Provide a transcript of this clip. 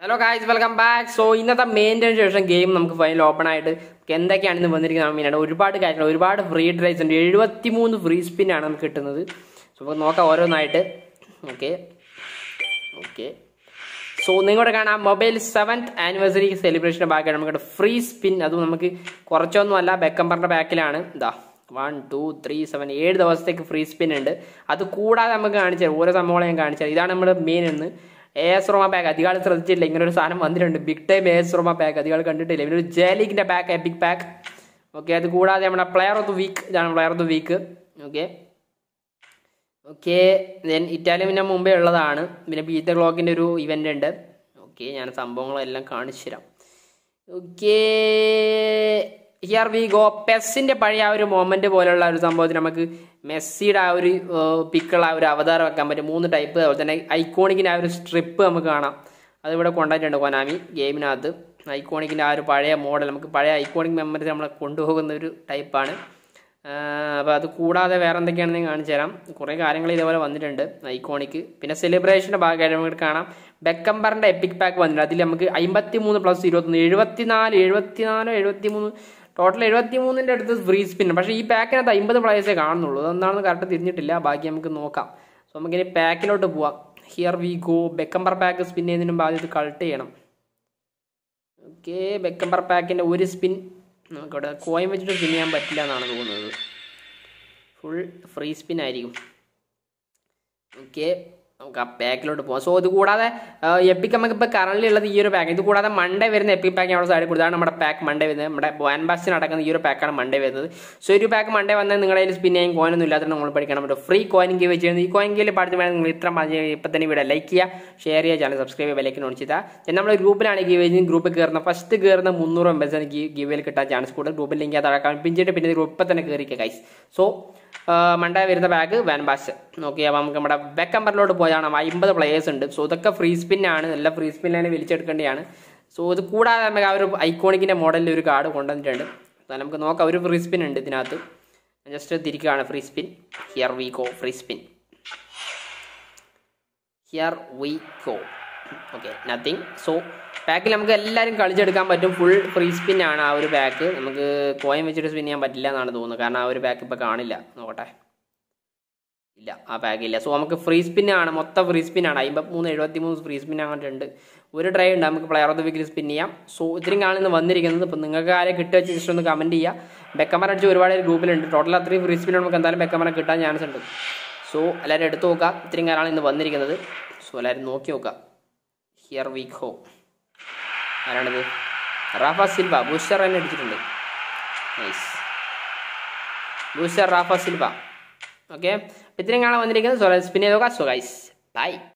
Hello guys, welcome back. So ഇന്നത്തെ മെയിൻ്റെന് ശേഷം ഗെയിം നമുക്ക് ഫൈനൽ ഓപ്പൺ ആയിട്ട് എന്തൊക്കെയാണ് ഇന്ന് വന്നിരിക്കുന്നത് മെയിനായിട്ട് ഒരുപാട് കാര്യങ്ങൾ, ഒരുപാട് ഫ്രീ ട്രൈസ് ഉണ്ട്. 73 ഫ്രീ സ്പിന്നാണ് നമുക്ക് കിട്ടുന്നത്. സോ നമുക്ക് നോക്കാം ഓരോന്നായിട്ട്. ഓക്കെ ഓക്കെ സോ നിങ്ങളുടെ കാണാം മൊബൈൽ 7th ആനിവേഴ്സറി സെലിബ്രേഷൻ്റെ ബാക്കിയാണ് നമുക്ക് ഫ്രീ സ്പിൻ. അതും നമുക്ക് കുറച്ചൊന്നും അല്ല, ബെക്കംബറിൻ്റെ ബാക്കിലാണ്. ഇതാ 1 2 3 7 7 ദിവസത്തേക്ക് ഫ്രീ സ്പിൻ ഉണ്ട്. അത് കൂടാതെ നമുക്ക് കാണിച്ചു തരാം, ഓരോ സംഭവങ്ങളും ഞാൻ കാണിച്ചു തരാം. ഇതാണ് നമ്മുടെ മെയിൻ എന്ന് AS റോമ പാക്ക്. അധികം ശ്രദ്ധിച്ചിട്ടില്ല, ഇങ്ങനെ ഒരു സാധനം വന്നിട്ടുണ്ട്. Big time AS Roma pack അധികം കണ്ടിട്ടില്ല. പിന്നെ ഒരു ജേലിക്കിൻ്റെ പാക്ക്, എപ്പിക് പാക്ക്. ഓക്കെ, അത് കൂടാതെ നമ്മുടെ പ്ലെയർ ഓഫ് ദ വീക്ക്, ഇതാണ് player of the week. Okay okay then Italy പിന്നെ മുമ്പേ ഉള്ളതാണ്. പിന്നെ ബീറ്റ് ദ ക്ലോക്കിൻ്റെ ഒരു ഇവൻ്റ് ഉണ്ട്. ഓക്കെ, ഞാൻ സംഭവങ്ങളെല്ലാം കാണിച്ചു തരാം. Okay here we go. പെസ്സിൻ്റെ പഴയ ആ ഒരു മൊമെൻ്റ് പോലെയുള്ള ഒരു സംഭവത്തിന് നമുക്ക് മെസ്സിയുടെ ആ ഒരു പിക്കുള്ള ആ ഒരു അവതാരം വെക്കാൻ പറ്റും. 3 ടൈപ്പ്. അതുപോലെ തന്നെ ഐക്കോണിക്കിൻ്റെ ആ ഒരു സ്ട്രിപ്പ് നമുക്ക് കാണാം. അതിവിടെ കൊണ്ടുവന്നിട്ടുണ്ട് കൊനാമി ഗെയിമിനകത്ത്. ഐക്കോണിക്കിൻ്റെ ആ ഒരു പഴയ മോഡൽ, നമുക്ക് പഴയ ഐക്കോണിക് മെമ്മറി നമ്മളെ കൊണ്ടുപോകുന്ന ഒരു ടൈപ്പാണ്. അപ്പോൾ അത് കൂടാതെ വേറെ എന്തൊക്കെയാണെന്ന് ഞാൻ കാണിച്ചു തരാം. കുറേ കാര്യങ്ങൾ ഇതേപോലെ വന്നിട്ടുണ്ട് ഐക്കോണിക്ക്. പിന്നെ സെലിബ്രേഷൻ്റെ ഭാഗമായിട്ട് നമുക്ക് കാണാം ബെക്കംബറിൻ്റെ എപ്പിക് പാക്ക് വന്നിട്ടുണ്ട്. അതിൽ നമുക്ക് 53 + 21 73 ടോട്ടൽ 73ൻ്റെ അടുത്ത് ഫ്രീ സ്പിൻ. പക്ഷേ ഈ പാക്കിനകത്ത് 50 പ്ലേയേഴ്സേ കാണുന്നുള്ളൂ. അതെന്താണെന്ന് കറക്റ്റ് തിരിഞ്ഞിട്ടില്ല. ബാക്കി നമുക്ക് നോക്കാം. സോ നമുക്കിനി പാക്കിലോട്ട് പോവാം. Here we go. Beckenbauer pack spin ചെയ്യുന്നതിന് മുമ്പ് ആദ്യം ഇത് കളക്ട് ചെയ്യണം. ഓക്കെ, ബെക്കംബർ പാക്കിൻ്റെ ഒരു സ്പിൻ നമുക്കിവിടെ കോയിൻ വെച്ചിട്ട് സ്പിൻ ചെയ്യാൻ പറ്റില്ല എന്നാണ് തോന്നുന്നത്. ഫുൾ ഫ്രീ സ്പിൻ ആയിരിക്കും. ഓക്കെ, നമുക്ക് ആ പാക്കിലോട്ട് പോകാം. സോ ഇത് കൂടാതെ എപ്പിക് നമുക്ക് ഇപ്പോൾ കറൻലി ഉള്ളത് ഈ ഒരു പാക്ക്. ഇത് കൂടാതെ മൺഡേ വരുന്ന എപ്പിക് പാക്ക് നമ്മുടെ സൈഡിൽ കൊടുത്താണ് നമ്മുടെ പാക്ക് മൺഡേ വരുന്നത്. നമ്മുടെ വാൻബാസ്റ്റിന് നടക്കുന്ന ഈ ഒരു പാക്കാണ് മൺഡേ വരുന്നത്. സോ ഒരു പാക്ക് മൺഡേ വന്നാൽ നിങ്ങളുടെ കയ്യിൽ സ്പിൻ ചെയ്യാൻ കോയിനൊന്നും ഇല്ലാത്തത് നമ്മൾ പഠിക്കണം. ഒരു ഫ്രീ കോയിൻ ഗീവ് വെച്ചിരുന്നത്. ഈ കോയിൻ ഗീവിൽ പഠിച്ചു വേണമെങ്കിൽ നിങ്ങൾ ഇത്ര ഇപ്പം തന്നെ ഇവിടെ ലൈക്ക് ചെയ്യുക, ഷെയർ ചെയ്യുക, ചാനൽ സബ്സ്ക്രൈബ് ചെയ്യുക, ബെല്ലൈക്കൻ ഓൺ ചെയ്താൽ നമ്മൾ ഗ്രൂപ്പിലാണ് ഗീവ് ചെയ്യുന്നത്. ഗ്രൂപ്പിൽ കയറുന്ന ഫസ്റ്റ് കയറുന്ന 300 മെമ്പേഴ്സിന് ഗീവിൽ കിട്ടാൻ ചാൻസ് കൂടുതൽ. ഗ്രൂപ്പിൽ ലിങ്ക് തഴക്കാൻ പിഞ്ചിട്ട് പിന്നെ ഗ്രൂപ്പ് ഇപ്പം തന്നെ കയറിക്കുക ഗൈസ്. സോ മൺഡേ വരുന്ന ബാഗ് വാൻബാസ്. ഓക്കെ, അപ്പോൾ നമുക്ക് നമ്മുടെ ബെക്കംബറിലോട്ട് പോയാണ്. 50 പ്ലേയേഴ്സ് ഉണ്ട്. സോ ഇതൊക്കെ ഫ്രീ സ്പിന്നാണ്, എല്ലാം ഫ്രീ സ്പിന്നാണ്, വിളിച്ചെടുക്കേണ്ടതാണ്. സോ ഇത് കൂടാതെ നമുക്ക് ആ ഒരു ഐക്കോണിക്കിൻ്റെ മോഡലിൽ ഒരു കാർഡ് കൊണ്ടുവന്നിട്ടുണ്ട്. അപ്പോൾ നമുക്ക് നോക്കാം. ഒരു ഫ്രീ സ്പിൻ ഉണ്ട് ഇതിനകത്ത്. ജസ്റ്റ് തിരിക്കുകയാണ് free spin. Here we go. Free spin. Here we go. Okay, nothing. So പാക്കിൽ നമുക്ക് എല്ലാവരും കളിച്ചെടുക്കാൻ പറ്റും. ഫുൾ ഫ്രീ സ്പിന്നാണ് ആ ഒരു പാക്ക്. നമുക്ക് കോയിൻ വെച്ചിട്ട് സ്പിൻ ചെയ്യാൻ പറ്റില്ല എന്നാണ് തോന്നുന്നത്. കാരണം ആ ഒരു പാക്ക് ഇപ്പോൾ കാണില്ല. നോക്കട്ടെ, ഇല്ല, ആ പാക്കില്ല. സോ നമുക്ക് ഫ്രീ സ്പിന്നാണ്, മൊത്തം ഫ്രീ സ്പിന്നാണ്. 53 73 ഫ്രീ സ്പിൻ അങ്ങോട്ടുണ്ട്. ഒരു ട്രൈ ഉണ്ട്, നമുക്ക് പ്ലെയർ ഓഫ് ദ വീക്കിൽ സ്പിൻ ചെയ്യാം. സോ ഇത്രയും കാണുന്ന വന്നിരിക്കുന്നത്. ഇപ്പോൾ നിങ്ങൾക്ക് ആരെ കിട്ടുക വെച്ച് ജസ്റ്റ് ഒന്ന് കമൻറ്റ് ചെയ്യുക. ബെക്കമർ അടിച്ച് ഒരുപാട് ഗ്രൂപ്പിലുണ്ട്. ടോട്ടൽ അത്രയും ഫ്രീ സ്പിൻ നമുക്ക് എന്തായാലും ബെക്കമറെ കിട്ടാൻ ചാൻസ് ഉണ്ട്. സോ എല്ലാവരും എടുത്ത് നോക്കുക. ഇത്രയും കാലമാണ് ഇന്ന് വന്നിരിക്കുന്നത്. സോ എല്ലാവരും നോക്കി നോക്കുക. Here we go. ആരാണിത്? Rafa Silva. ബൂസ്റ്റർ തന്നെ അടിച്ചിട്ടുണ്ട്. Nice booster Rafa Silva. Okay, ഇത്രയും കാണാൻ വന്നിരിക്കുന്നത്. സോ സ്പിൻ ചെയ്ത് നോക്കാം. So guys by.